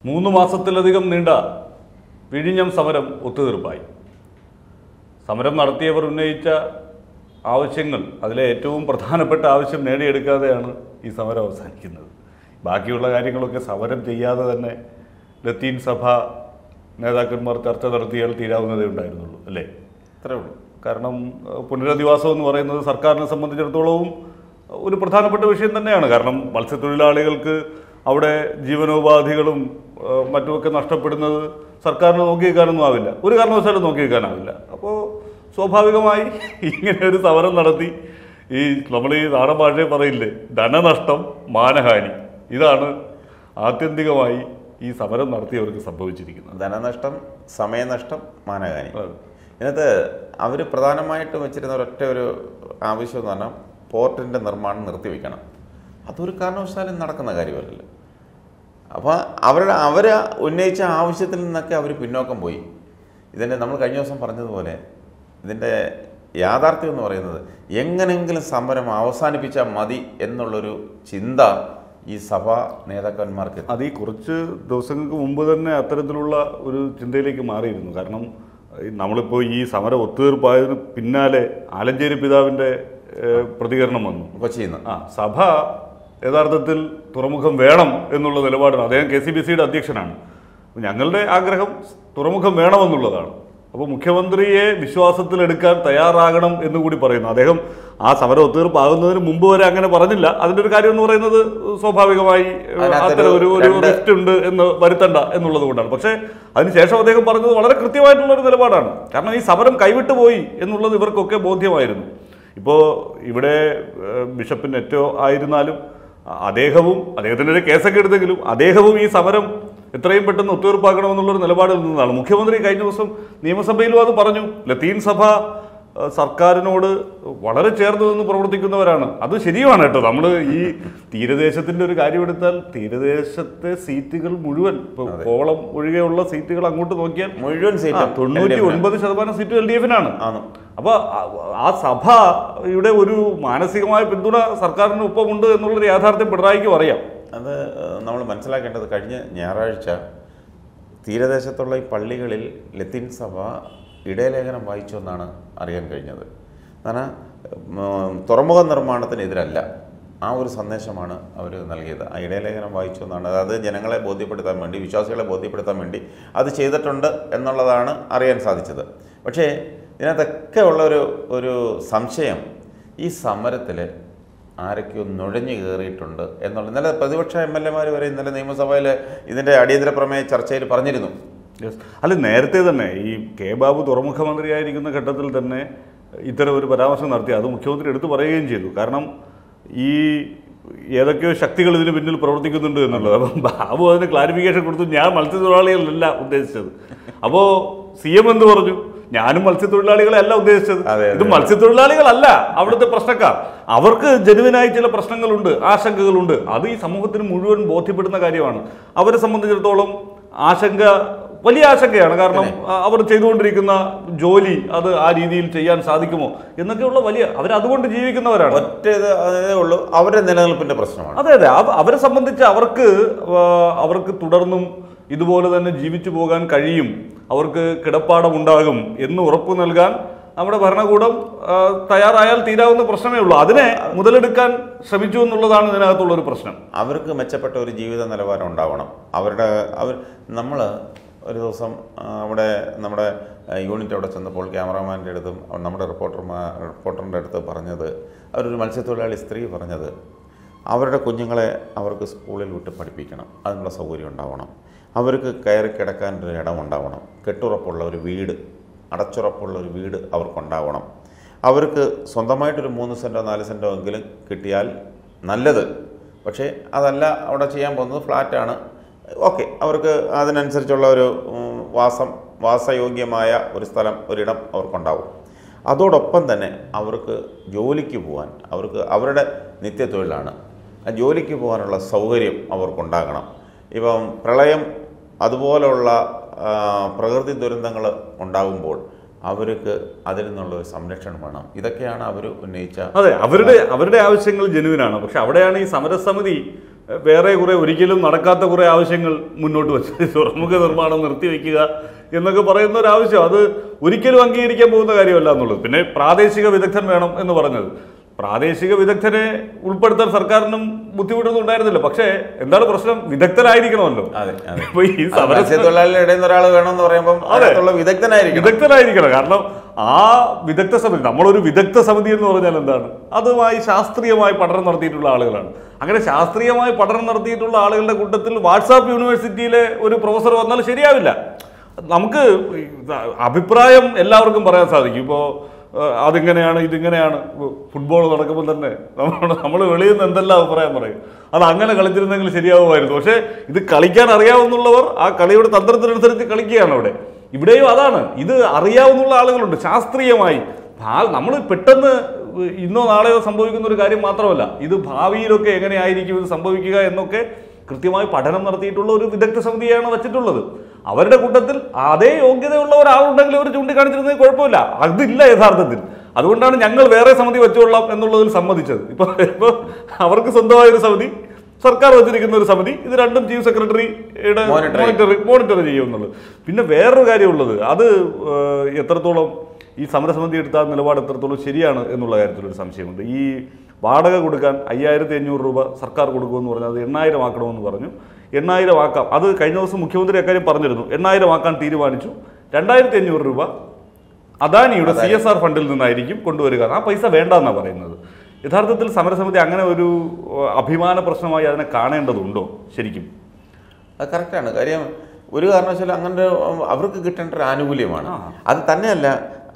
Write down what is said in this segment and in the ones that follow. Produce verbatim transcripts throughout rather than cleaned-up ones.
മൂന്ന് മാസത്തിലധികം നീണ്ട വിഴിഞ്ഞം സമരം ഒത്തുതീർപ്പായി. സമരം നടത്തിയവർ ഉന്നയിച്ച ആവശ്യങ്ങൾ, അതിലെ ഏറ്റവും പ്രധാനപ്പെട്ട ആവശ്യം നേടിയെടുക്കാതെയാണ് ഈ സമരം അവസാനിക്കുന്നത്. ബാക്കിയുള്ള കാര്യങ്ങളൊക്കെ സമരം ചെയ്യാതെ തന്നെ ലത്തീൻ സഭ നേതാക്കന്മാർ ചർച്ച നടത്തിയാൽ തീരാവുന്നതേ ഉണ്ടായിരുന്നുള്ളൂ, അല്ലേ? അത്രേ ഉള്ളൂ. കാരണം പുനരധിവാസം എന്ന് പറയുന്നത് സർക്കാരിനെ സംബന്ധിച്ചിടത്തോളവും ഒരു പ്രധാനപ്പെട്ട വിഷയം തന്നെയാണ്. കാരണം മത്സ്യത്തൊഴിലാളികൾക്ക് അവിടെ ജീവനോപാധികളും മറ്റുമൊക്കെ നഷ്ടപ്പെടുന്നത് സർക്കാരിന് നോക്കി വയ്ക്കാനൊന്നും ആവില്ല, ഒരു കാരണവശാലും നോക്കി വയ്ക്കാനാവില്ല. അപ്പോൾ സ്വാഭാവികമായി ഇങ്ങനെ ഒരു സമരം നടത്തി ഈ നമ്മൾ ഈ നാടൻ ഭാഷയെ പറയില്ലേ, ധനനഷ്ടം, മാനഹാനി, ഇതാണ് ആത്യന്തികമായി ഈ സമരം നടത്തിയവർക്ക് സംഭവിച്ചിരിക്കുന്നത്. ധനനഷ്ടം, സമയനഷ്ടം, മാനഹാനി. ഇതിനകത്ത് അവർ പ്രധാനമായിട്ടും വെച്ചിരുന്ന ഒരൊറ്റ ഒരു ആവശ്യം എന്ന് പറഞ്ഞാൽ പോർട്ടിൻ്റെ നിർമ്മാണം നിർത്തിവെക്കണം. അതൊരു കാരണവശാലും നടക്കുന്ന കാര്യമല്ലല്ലോ. അപ്പോൾ അവരുടെ അവർ ഉന്നയിച്ച ആവശ്യത്തിൽ നിന്നൊക്കെ അവർ പിന്നോക്കം പോയി. ഇതിൻ്റെ നമ്മൾ കഴിഞ്ഞ ദിവസം പറഞ്ഞതുപോലെ ഇതിൻ്റെ യാഥാർത്ഥ്യം എന്ന് പറയുന്നത് എങ്ങനെങ്കിലും സമരം അവസാനിപ്പിച്ചാൽ മതി എന്നുള്ളൊരു ചിന്ത ഈ സഭാ നേതാക്കന്മാർക്ക് അത് ഈ കുറച്ച് ദിവസങ്ങൾക്ക് മുമ്പ് തന്നെ അത്തരത്തിലുള്ള ഒരു ചിന്തയിലേക്ക് മാറിയിരുന്നു. കാരണം നമ്മളിപ്പോൾ ഈ സമരം ഒത്തുതീർപ്പായതിന് പിന്നാലെ ആലഞ്ചേരി പിതാവിൻ്റെ പ്രതികരണം വന്നു കൊച്ചിയിൽ നിന്ന്. ആ സഭ യഥാർത്ഥത്തിൽ തുറമുഖം വേണം എന്നുള്ള നിലപാടാണ്. അദ്ദേഹം കെ സി ബി സിയുടെ അധ്യക്ഷനാണ്. ഞങ്ങളുടെ ആഗ്രഹം തുറമുഖം വേണമെന്നുള്ളതാണ്. അപ്പോൾ മുഖ്യമന്ത്രിയെ വിശ്വാസത്തിലെടുക്കാൻ തയ്യാറാകണം എന്നുകൂടി പറയുന്നു. അദ്ദേഹം ആ സമരം ഒത്തുതീർപ്പാകുന്നതിന് മുമ്പ് വരെ അങ്ങനെ പറഞ്ഞില്ല. അതിൻ്റെ ഒരു കാര്യം എന്ന് പറയുന്നത് സ്വാഭാവികമായി അത്തരം ഒരു ഒരു റിഫ്റ്റ് ഉണ്ട് എന്ന് വരുത്തണ്ട എന്നുള്ളത് കൊണ്ടാണ്. പക്ഷേ അതിനുശേഷം അദ്ദേഹം പറഞ്ഞത് വളരെ കൃത്യമായിട്ടുള്ളൊരു നിലപാടാണ്. കാരണം ഈ സമരം കൈവിട്ടു പോയി എന്നുള്ളത് ഇവർക്കൊക്കെ ബോധ്യമായിരുന്നു. ഇപ്പോൾ ഇവിടെ ബിഷപ്പ് നെറ്റോ ആയിരുന്നാലും അദ്ദേഹവും അദ്ദേഹത്തിൻ്റെ കേസൊക്കെ എടുത്തെങ്കിലും അദ്ദേഹവും ഈ സമരം എത്രയും പെട്ടെന്ന് ഒത്തുതീർപ്പാക്കണമെന്നുള്ളൊരു നിലപാടിൽ നിന്നതാണ്. മുഖ്യമന്ത്രി കഴിഞ്ഞ ദിവസം നിയമസഭയിലും അത് പറഞ്ഞു. ലത്തീൻ സഭ സർക്കാരിനോട് വളരെ ചേർന്ന് നിന്ന് പ്രവർത്തിക്കുന്നവരാണ്. അത് ശരിയാണ് കേട്ടോ. നമ്മൾ ഈ തീരദേശത്തിൻ്റെ ഒരു കാര്യമെടുത്താൽ തീരദേശത്തെ സീറ്റുകൾ മുഴുവൻ ഇപ്പോൾ കോവളം ഒഴികെയുള്ള സീറ്റുകൾ അങ്ങോട്ട് നോക്കിയാൽ മുഴുവൻ സീറ്റ് തൊണ്ണൂറ്റി ഒൻപത് ശതമാനം സീറ്റും എൽ ഡി എഫിനാണ്. അപ്പോൾ ആ സഭയുടെ ഒരു മാനസികമായ പിന്തുണ സർക്കാരിന് ഒപ്പമുണ്ട് എന്നുള്ളൊരു യാഥാർത്ഥ്യം പിണറായിക്കും അറിയാം. അത് നമ്മൾ മനസ്സിലാക്കേണ്ടത് കഴിഞ്ഞ ഞായറാഴ്ച തീരദേശത്തുള്ള ഈ പള്ളികളിൽ ലത്തീൻ സഭ ഇടയലേഖനം വായിച്ചു എന്നാണ് അറിയാൻ കഴിഞ്ഞത്. കാരണം തുറമുഖ നിർമ്മാണത്തിനെതിരല്ല, ആ ഒരു സന്ദേശമാണ് അവർ നൽകിയത്. ആ ഇടയലേഖനം വായിച്ചു എന്നാണ്. അത് ജനങ്ങളെ ബോധ്യപ്പെടുത്താൻ വേണ്ടി, വിശ്വാസികളെ ബോധ്യപ്പെടുത്താൻ വേണ്ടി അത് ചെയ്തിട്ടുണ്ട് എന്നുള്ളതാണ് അറിയാൻ സാധിച്ചത്. പക്ഷേ ഇതിനകത്തൊക്കെ ഉള്ളൊരു ഒരു സംശയം, ഈ സമരത്തിൽ ആരൊക്കെയോ നുഴഞ്ഞു കയറിയിട്ടുണ്ട് എന്നുള്ള. ഇന്നലെ പ്രതിപക്ഷ എം എൽ എമാർ വരെ ഇന്നലെ നിയമസഭയിൽ ഇതിൻ്റെ അടിയന്തര പ്രമേയ ചർച്ചയിൽ പറഞ്ഞിരുന്നു. യെസ്, അല്ല നേരത്തെ തന്നെ ഈ കെ ബാബു തുറമുഖ മന്ത്രിയായിരിക്കുന്ന ഘട്ടത്തിൽ തന്നെ ഇത്തരം ഒരു പരാമർശം നടത്തി. അത് മുഖ്യമന്ത്രി എടുത്തു പറയുകയും ചെയ്തു. കാരണം ഈ ഏതൊക്കെയോ ശക്തികൾ ഇതിന് പിന്നിൽ പ്രവർത്തിക്കുന്നുണ്ട് എന്നുള്ളത്. അപ്പം ബാബു അതിന് ക്ലാരിഫിക്കേഷൻ കൊടുത്തു, ഞാൻ മത്സ്യത്തൊഴിലാളികളല്ല ഉദ്ദേശിച്ചത്. അപ്പോൾ സി എം എന്ത് പറഞ്ഞു, ഞാനും മത്സ്യത്തൊഴിലാളികളെ അല്ല ഉദ്ദേശിച്ചത്, ഇത് മത്സ്യത്തൊഴിലാളികളല്ല അവിടുത്തെ പ്രശ്നക്കാർ, അവർക്ക് ജനുവിനായി ചില പ്രശ്നങ്ങളുണ്ട്, ആശങ്കകളുണ്ട്. അത് ഈ സമൂഹത്തിന് മുഴുവൻ ബോധ്യപ്പെടുന്ന കാര്യമാണ്. അവരെ സംബന്ധിച്ചിടത്തോളം ആശങ്ക വലിയ ആശങ്കയാണ്. കാരണം അവർ ചെയ്തുകൊണ്ടിരിക്കുന്ന ജോലി അത് ആ രീതിയിൽ ചെയ്യാൻ സാധിക്കുമോ എന്നൊക്കെയുള്ള വലിയ, അവരതുകൊണ്ട് ജീവിക്കുന്നവരാണ്. ഒറ്റ അതേ ഉള്ളൂ, അവരുടെ നിലനിൽപ്പിന്റെ പ്രശ്നമാണ്. അതെ അതെ അവരെ സംബന്ധിച്ച് അവർക്ക് അവർക്ക് തുടർന്നും ഇതുപോലെ തന്നെ ജീവിച്ചു പോകാൻ കഴിയും, അവർക്ക് കിടപ്പാടമുണ്ടാകും എന്ന് ഉറപ്പ് നൽകാൻ നമ്മുടെ ഭരണകൂടം തയ്യാറായാൽ തീരാവുന്ന പ്രശ്നമേ ഉള്ളൂ. അതിനെ മുതലെടുക്കാൻ ശ്രമിച്ചു എന്നുള്ളതാണ് ഇതിനകത്തുള്ളൊരു പ്രശ്നം. അവർക്ക് മെച്ചപ്പെട്ട ഒരു ജീവിത നിലവാരം ഉണ്ടാവണം. അവരുടെ അവർ നമ്മൾ ഒരു ദിവസം അവിടെ നമ്മുടെ യൂണിറ്റ് അവിടെ ചെന്നപ്പോൾ ക്യാമറാമാൻ്റെ അടുത്തും നമ്മുടെ റിപ്പോർട്ടർമാർ റിപ്പോർട്ടറിൻ്റെ അടുത്ത് പറഞ്ഞത്, അവരൊരു മത്സ്യത്തൊഴിലാളി സ്ത്രീ പറഞ്ഞത്, അവരുടെ കുഞ്ഞുങ്ങളെ അവർക്ക് സ്കൂളിൽ വിട്ട് പഠിപ്പിക്കണം, അതിനുള്ള സൗകര്യം ഉണ്ടാവണം, അവർക്ക് കയറി കിടക്കാനൊരു ഇടം ഉണ്ടാവണം, കെട്ടുറപ്പുള്ള ഒരു വീട്, അടച്ചുറപ്പുള്ള ഒരു വീട് അവർക്കുണ്ടാവണം, അവർക്ക് സ്വന്തമായിട്ടൊരു മൂന്ന് സെൻറ്റോ നാല് സെൻറ്റോ എങ്കിലും കിട്ടിയാൽ നല്ലത്. പക്ഷേ അതല്ല അവിടെ ചെയ്യാൻ പോകുന്നത്, ഫ്ലാറ്റാണ്, ഓക്കെ, അവർക്ക് അതിനനുസരിച്ചുള്ള ഒരു വാസം വാസയോഗ്യമായ ഒരു സ്ഥലം, ഒരിടം അവർക്കുണ്ടാവും. അതോടൊപ്പം തന്നെ അവർക്ക് ജോലിക്ക് പോകാൻ, അവർക്ക് അവരുടെ നിത്യത്തൊഴിലാണ്, ആ ജോലിക്ക് പോകാനുള്ള സൗകര്യം അവർക്കുണ്ടാകണം. ഇപ്പം പ്രളയം അതുപോലുള്ള പ്രകൃതി ദുരന്തങ്ങൾ ഉണ്ടാകുമ്പോൾ അവർക്ക് അതിൽ നിന്നുള്ള ഒരു സംരക്ഷണം വേണം. ഇതൊക്കെയാണ് അവർ ഉന്നയിച്ച. അതെ, അവരുടെ അവരുടെ ആവശ്യങ്ങൾ ജനുവിനാണ്. പക്ഷെ അവിടെയാണ് ഈ സമരസമിതി വേറെ കുറേ ഒരിക്കലും നടക്കാത്ത കുറേ ആവശ്യങ്ങൾ മുന്നോട്ട് വെച്ച് തുറമുഖ നിർമ്മാണം നിർത്തിവെക്കുക എന്നൊക്കെ പറയുന്ന ഒരു ആവശ്യം അത് ഒരിക്കലും അംഗീകരിക്കാൻ പോകുന്ന കാര്യമല്ല എന്നുള്ളത്. പിന്നെ പ്രാദേശിക വിദഗ്ധൻ വേണം എന്ന് പറഞ്ഞത്, പ്രാദേശിക വിദഗ്ധനെ ഉൾപ്പെടുത്താൻ സർക്കാരിനും ബുദ്ധിമുട്ടൊന്നും ഉണ്ടായിരുന്നില്ല. പക്ഷേ എന്താണ് പ്രശ്നം, വിദഗ്ധനായിരിക്കണമല്ലോ. ഇപ്പൊ ഈ മത്സ്യത്തൊഴിലാളിയുടെ ഒരാൾ വേണമെന്ന് പറയുമ്പോൾ വിദഗ്ധനായിരിക്കും വിദഗ്ധനായിരിക്കണം കാരണം ആ വിദഗ്ധ സമിതി, നമ്മളൊരു വിദഗ്ധ സമിതി എന്ന് പറഞ്ഞാൽ എന്താണ്, അതുമായി ശാസ്ത്രീയമായി പഠനം നടത്തിയിട്ടുള്ള ആളുകളാണ്. അങ്ങനെ ശാസ്ത്രീയമായി പഠനം നടത്തിയിട്ടുള്ള ആളുകളുടെ കൂട്ടത്തിൽ വാട്സാപ്പ് യൂണിവേഴ്സിറ്റിയിലെ ഒരു പ്രൊഫസർ വന്നാൽ ശരിയാവില്ല. നമുക്ക് അഭിപ്രായം എല്ലാവർക്കും പറയാൻ സാധിക്കും. ഇപ്പോൾ അതിങ്ങനെയാണ് ഇതിങ്ങനെയാണ്, ഫുട്ബോൾ നടക്കുമ്പോൾ തന്നെ നമ്മൾ നമ്മൾ വെളിയിൽ നിന്ന് എന്തെല്ലാം അഭിപ്രായം പറയും, അത് അങ്ങനെ കളിച്ചിരുന്നെങ്കിൽ ശരിയാവുമായിരുന്നു. പക്ഷേ ഇത് കളിക്കാൻ അറിയാവുന്നുള്ളവർ ആ കളിയുടെ തന്ത്രത്തിനനുസരിച്ച് കളിക്കുകയാണ് അവിടെ. ഇവിടെയും അതാണ്, ഇത് അറിയാവുന്ന ആളുകളുണ്ട് ശാസ്ത്രീയമായി. നമ്മൾ പെട്ടെന്ന് ഇന്നോ നാളെയോ സംഭവിക്കുന്ന ഒരു കാര്യം മാത്രമല്ല, ഇത് ഭാവിയിലൊക്കെ എങ്ങനെയായിരിക്കും ഇത് സംഭവിക്കുക എന്നൊക്കെ കൃത്യമായി പഠനം നടത്തിയിട്ടുള്ള ഒരു വിദഗ്ധ സമിതിയാണ് വച്ചിട്ടുള്ളത്. അവരുടെ കൂട്ടത്തിൽ അതേ യോഗ്യതയുള്ള ഒരാളുണ്ടെങ്കിൽ അവർ ചൂണ്ടിക്കാണിച്ചിരുന്നത് കുഴപ്പമില്ല. അതില്ല യഥാർത്ഥത്തിൽ. അതുകൊണ്ടാണ് ഞങ്ങൾ വേറെ സമിതി വെച്ചുകൊള്ളാം എന്നുള്ളതിൽ സമ്മതിച്ചത്. ഇപ്പൊ ഇപ്പൊ അവർക്ക് സ്വന്തമായൊരു സമിതി, സർക്കാർ വച്ചിരിക്കുന്ന ഒരു സമിതി, ഇത് രണ്ടും ചീഫ് സെക്രട്ടറിയുടെ മോണിറ്റർ മോണിറ്റർ ചെയ്യുമെന്നുള്ളത്. പിന്നെ വേറൊരു കാര്യമുള്ളത്, അത് എത്രത്തോളം ഈ സമരസമിതി എടുത്ത നിലപാട് എത്രത്തോളം ശരിയാണ് എന്നുള്ള കാര്യത്തിലൊരു സംശയമുണ്ട്. ഈ വാടക കൊടുക്കാൻ അയ്യായിരത്തി അഞ്ഞൂറ് രൂപ സർക്കാർ കൊടുക്കുമെന്ന് പറഞ്ഞാൽ അത് എണ്ണായിരം ആക്കണമെന്ന് പറഞ്ഞു. എണ്ണായിരം ആക്കാം, അത് കഴിഞ്ഞ ദിവസം മുഖ്യമന്ത്രി അക്കാര്യം പറഞ്ഞിരുന്നു. എണ്ണായിരം ആക്കാൻ തീരുമാനിച്ചു. രണ്ടായിരത്തി അഞ്ഞൂറ് രൂപ അദാനിയുടെ സി എസ് ആർ ഫണ്ടിൽ നിന്നായിരിക്കും കൊണ്ടുവരിക. ആ പൈസ വേണ്ടെന്നാണ് പറയുന്നത്. യഥാർത്ഥത്തിൽ സമരസമിതി അങ്ങനെ ഒരു അഭിമാന പ്രശ്നമായി അതിനെ കാണേണ്ടതുണ്ടോ ശരിക്കും? അത് കറക്റ്റാണ്. കാര്യം ഒരു കാരണവശാലും അങ്ങനെ അവർക്ക് കിട്ടേണ്ട ഒരു ആനുകൂല്യമാണ്. അത് തന്നെയല്ല,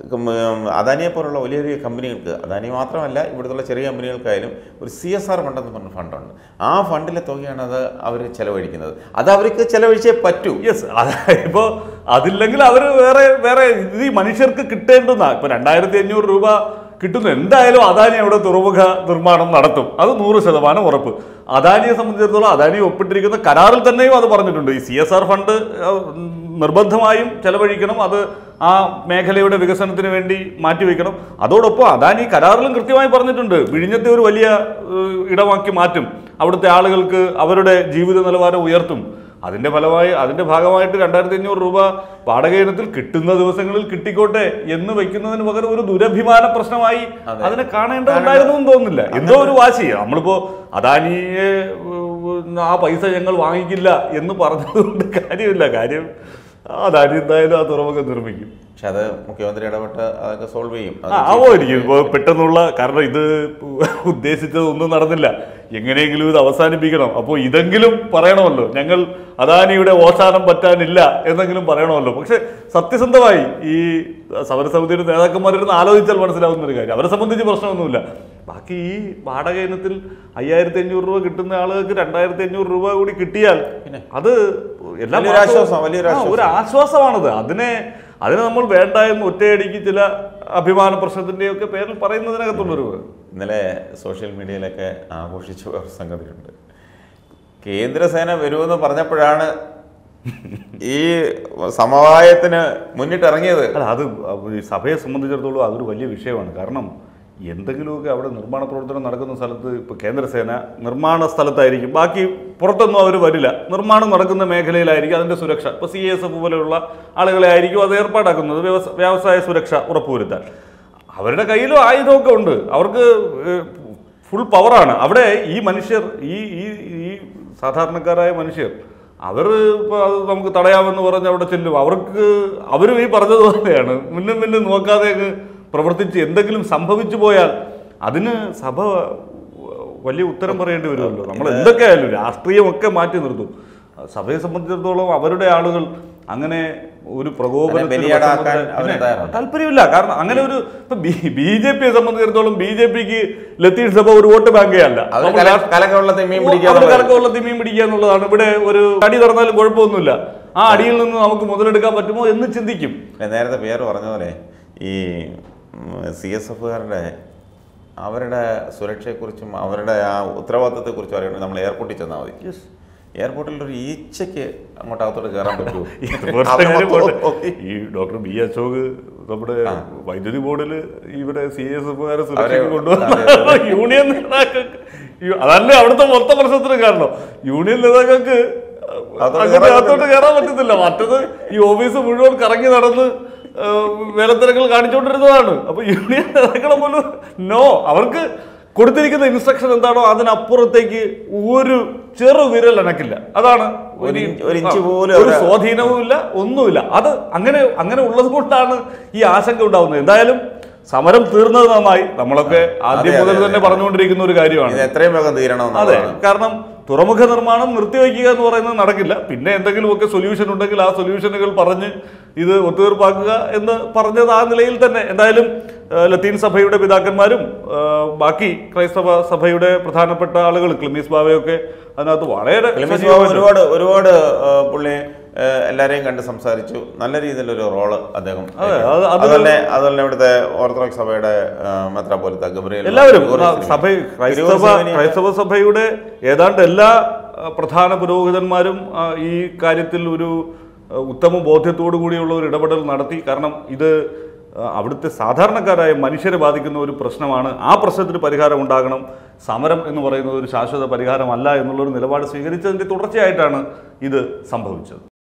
അദാനിയെ പോലുള്ള വലിയ വലിയ കമ്പനികൾക്ക്, അദാനി മാത്രമല്ല ഇവിടുത്തെ ചെറിയ കമ്പനികൾക്കായാലും ഒരു സി എസ് ആർ ഫണ്ട് എന്ന് പറഞ്ഞ ഫണ്ടുണ്ട്. ആ ഫണ്ടിലെ തുകയാണ് അത് അവർ ചെലവഴിക്കുന്നത്. അത് അവർക്ക് ചെലവഴിച്ചേ പറ്റൂ. യെസ്, ഇപ്പോൾ അതില്ലെങ്കിൽ അവർ വേറെ വേറെ ഇത് ഈ മനുഷ്യർക്ക് കിട്ടേണ്ടുന്ന ഇപ്പൊ രണ്ടായിരത്തി അഞ്ഞൂറ് രൂപ കിട്ടുന്നു. എന്തായാലും അദാനി അവിടെ തുറമുഖ നിർമ്മാണം നടത്തും, അത് നൂറ് ശതമാനം ഉറപ്പ്. അദാനിയെ സംബന്ധിച്ചിടത്തോളം അദാനി ഒപ്പിട്ടിരിക്കുന്ന കരാറിൽ തന്നെയും അത് പറഞ്ഞിട്ടുണ്ട്. ഈ സി എസ് ആർ ഫണ്ട് നിർബന്ധമായും ചെലവഴിക്കണം, അത് ആ മേഖലയുടെ വികസനത്തിന് വേണ്ടി മാറ്റിവെക്കണം. അതോടൊപ്പം അദാനി കരാറിലും കൃത്യമായി പറഞ്ഞിട്ടുണ്ട്, വിഴിഞ്ഞത്തെ ഒരു വലിയ ഇടമാക്കി മാറ്റും, അവിടുത്തെ ആളുകൾക്ക് അവരുടെ ജീവിത നിലവാരം ഉയർത്തും. അതിന്റെ ഫലമായി അതിന്റെ ഭാഗമായിട്ട് രണ്ടായിരത്തി അഞ്ഞൂറ് രൂപ വാടക ഇനത്തിൽ കിട്ടുന്ന ദിവസങ്ങളിൽ കിട്ടിക്കോട്ടെ എന്ന് വെക്കുന്നതിന് പകരം ഒരു ദുരഭിമാന പ്രശ്നമായി അതിനെ കാണേണ്ടതുണ്ടായിരുന്നു എന്ന് തോന്നുന്നില്ല. എന്തോ ഒരു വാശി. നമ്മളിപ്പോ അദാനിയെ ആ പൈസ ഞങ്ങൾ വാങ്ങിക്കില്ല എന്ന് പറഞ്ഞതുകൊണ്ട് കാര്യമില്ല. കാര്യം അദാനി എന്തായാലും ആ തുറമുഖം നിർമ്മിക്കും. പക്ഷെ അത് മുഖ്യമന്ത്രി ഇടപെട്ട് അതൊക്കെ സോൾവ് ചെയ്യും. ആവുമായിരിക്കും. ഇപ്പോൾ പെട്ടെന്നുള്ള, കാരണം ഇത് ഉദ്ദേശിച്ചത് ഒന്നും നടന്നില്ല, എങ്ങനെയെങ്കിലും ഇത് അവസാനിപ്പിക്കണം. അപ്പോൾ ഇതെങ്കിലും പറയണമല്ലോ, ഞങ്ങൾ അദാനിയുടെ ഓശാനം പറ്റാനില്ല എന്നെങ്കിലും പറയണമല്ലോ. പക്ഷെ സത്യസന്ധമായി ഈ സമരസമിതിയുടെ നേതാക്കന്മാരിരുന്ന് ആലോചിച്ചാൽ മനസ്സിലാവുന്ന ഒരു കാര്യം, അവരെ സംബന്ധിച്ച് പ്രശ്നമൊന്നുമില്ല. ബാക്കി ഈ വാടക ഇനത്തിൽ അയ്യായിരത്തി അഞ്ഞൂറ് രൂപ കിട്ടുന്ന ആളുകൾക്ക് രണ്ടായിരത്തി അഞ്ഞൂറ് രൂപ കൂടി കിട്ടിയാൽ അത് എല്ലാം ഒരു ആശ്വാസമാണത്. അതിനെ അതിനെ നമ്മൾ വേണ്ട എന്ന് ഒറ്റയടിക്ക് ചില അഭിമാന പ്രശ്നത്തിൻ്റെയൊക്കെ പേരിൽ പറയുന്നതിനകത്തുള്ളൊരു. ഇന്നലെ സോഷ്യൽ മീഡിയയിലൊക്കെ ആഘോഷിച്ച ഒരു സംഗതിയുണ്ട്. കേന്ദ്രസേന വരുമെന്ന് പറഞ്ഞപ്പോഴാണ് ഈ സമവായത്തിന് മുന്നിട്ടിറങ്ങിയത്. അല്ല, അത് സഭയെ സംബന്ധിച്ചിടത്തോളം അതൊരു വലിയ വിഷയമാണ്. കാരണം എന്തെങ്കിലുമൊക്കെ അവിടെ നിർമ്മാണ പ്രവർത്തനം നടക്കുന്ന സ്ഥലത്ത് ഇപ്പോൾ കേന്ദ്രസേന നിർമ്മാണ സ്ഥലത്തായിരിക്കും, ബാക്കി പുറത്തൊന്നും അവർ വരില്ല, നിർമ്മാണം നടക്കുന്ന മേഖലയിലായിരിക്കും അതിൻ്റെ സുരക്ഷ. ഇപ്പോൾ സി എസ് എഫ് പോലെയുള്ള ആളുകളെ ആയിരിക്കും അത് ഏർപ്പാടാക്കുന്നത്, വ്യവസായ സുരക്ഷ ഉറപ്പുവരുത്താൻ. അവരുടെ കയ്യിലും ആയുധമൊക്കെ ഉണ്ട്, അവർക്ക് ഫുൾ പവറാണ്. അവിടെ ഈ മനുഷ്യർ, ഈ ഈ ഈ സാധാരണക്കാരായ മനുഷ്യർ, അവർ ഇപ്പോൾ അത് നമുക്ക് തടയാമെന്ന് പറഞ്ഞ് അവിടെ ചെല്ലും. അവർക്ക് അവരും ഈ പറഞ്ഞതുപോലെയാണ്, മുന്നും മുന്നും നോക്കാതെ പ്രവർത്തിച്ച് എന്തെങ്കിലും സംഭവിച്ചു പോയാൽ അതിന് സഭ വലിയ ഉത്തരം പറയേണ്ടി വരുമല്ലോ. നമ്മൾ എന്തൊക്കെയായാലും രാഷ്ട്രീയമൊക്കെ മാറ്റി നിർത്തും. സഭയെ സംബന്ധിച്ചിടത്തോളം അവരുടെ ആളുകൾ അങ്ങനെ ഒരു പ്രകോപനത്തിന് താല്പര്യമില്ല. കാരണം അങ്ങനെ ഒരു ഇപ്പൊ ബി ജെ പിയെ സംബന്ധിച്ചിടത്തോളം ബി ജെ പിക്ക് ലത്തീൻ സഭ ഒരു വോട്ട് ബാങ്കേ അല്ല, കലക്കവെള്ളത്തിൽ മീൻ പിടിക്കുക എന്നുള്ളതാണ്. ഇവിടെ ഒരു അടി തുറന്നാലും കുഴപ്പമൊന്നുമില്ല, ആ അടിയിൽ നിന്ന് നമുക്ക് മുതലെടുക്കാൻ പറ്റുമോ എന്ന് ചിന്തിക്കും. നേരത്തെ പേര് പറഞ്ഞ പോലെ ഈ സി എസ് എഫുകാരുടെ അവരുടെ സുരക്ഷയെക്കുറിച്ചും അവരുടെ ആ ഉത്തരവാദിത്തത്തെക്കുറിച്ചും അറിയണമെങ്കിൽ നമ്മൾ എയർപോർട്ടിൽ ചെന്നാൽ മതി. എയർപോർട്ടിൽ ഒരു ഈച്ചയ്ക്ക് അങ്ങോട്ടകത്തോട്ട് കയറാൻ പറ്റുമോ? എയർപോർട്ടിലെ കാര്യം പോട്ടെ. ഈ ഡോക്ടർ ബി അശോക് നമ്മുടെ വൈദ്യുതി ബോർഡിൽ ഇവിടെ സി എസ് എഫുകാരെ സുരക്ഷയ്ക്ക് കൊണ്ടുവന്ന യൂണിയൻ നേതാക്കൾക്ക്, അതല്ലേ അവിടുത്തെ മൊത്തം പ്രശ്നത്തിന് കാരണം. യൂണിയൻ നേതാക്കൾക്ക് അകത്തോട്ട് കയറാൻ പറ്റത്തില്ല. മറ്റത് ഈ ഓഫീസ് മുഴുവൻ കറങ്ങി നടന്ന് വേലത്തിരകൾ കാണിച്ചുകൊണ്ടിരുന്നതാണ്. അപ്പൊ യൂണിയൻ നേതാക്കളെ പോലും നോ, അവർക്ക് കൊടുത്തിരിക്കുന്ന ഇൻസ്ട്രക്ഷൻ എന്താണോ അതിനപ്പുറത്തേക്ക് ഒരു ചെറു വിരൽ അനക്കില്ല. അതാണ് ഒരു സ്വാധീനവും ഇല്ല, ഒന്നുമില്ല. അത് അങ്ങനെ അങ്ങനെ ഉള്ളത് കൊണ്ടാണ് ഈ ആശങ്ക ഉണ്ടാവുന്നത്. എന്തായാലും സമരം തീർന്നത് നന്നായി. നമ്മളൊക്കെ ആദ്യം മുതൽ തന്നെ പറഞ്ഞുകൊണ്ടിരിക്കുന്ന ഒരു കാര്യമാണ് എത്രയും വേഗം തീരണം. അതെ, കാരണം തുറമുഖ നിർമ്മാണം നിർത്തിവെക്കുക എന്ന് പറയുന്നത് നടക്കില്ല. പിന്നെ എന്തെങ്കിലുമൊക്കെ സൊല്യൂഷൻ ഉണ്ടെങ്കിൽ ആ സൊല്യൂഷനുകൾ പറഞ്ഞ് ഇത് ഒത്തുതീർപ്പാക്കുക എന്ന് പറഞ്ഞത് ആ നിലയിൽ തന്നെ. എന്തായാലും ലത്തീൻ സഭയുടെ പിതാക്കന്മാരും ബാക്കി ക്രൈസ്തവ സഭയുടെ പ്രധാനപ്പെട്ട ആളുകൾ, ക്ലിമീസ് ബാവയൊക്കെ അതിനകത്ത് വളരെ ഒരുപാട് ഒരുപാട് പുള്ളി എല്ലാരെയും കണ്ട് സംസാരിച്ചു. നല്ല രീതിയിലൊരു റോള് അദ്ദേഹം അതുപോലെ അതുപോലെ ഇവിടുത്തെ ഓർത്തഡോക്സ് സഭയുടെ മെത്രാപ്പോലിത്ത ഗബ്രിയേൽ, എല്ലാവരും സഭ ക്രൈസ്തവ ക്രൈസ്തവ സഭയുടെ ഏതാണ്ട് എല്ലാ പ്രധാന പുരോഹിതന്മാരും ഈ കാര്യത്തിൽ ഒരു ഉത്തമ ബോധ്യത്തോടു കൂടിയുള്ള ഒരു ഇടപെടൽ നടത്തി. കാരണം ഇത് അവിടുത്തെ സാധാരണക്കാരായ മനുഷ്യരെ ബാധിക്കുന്ന ഒരു പ്രശ്നമാണ്. ആ പ്രശ്നത്തിന് പരിഹാരം ഉണ്ടാകണം. സമരം എന്ന് പറയുന്നത് ഒരു ശാശ്വത പരിഹാരമല്ല എന്നുള്ളൊരു നിലപാട് സ്വീകരിച്ചതിൻ്റെ തുടർച്ചയായിട്ടാണ് ഇത് സംഭവിച്ചത്.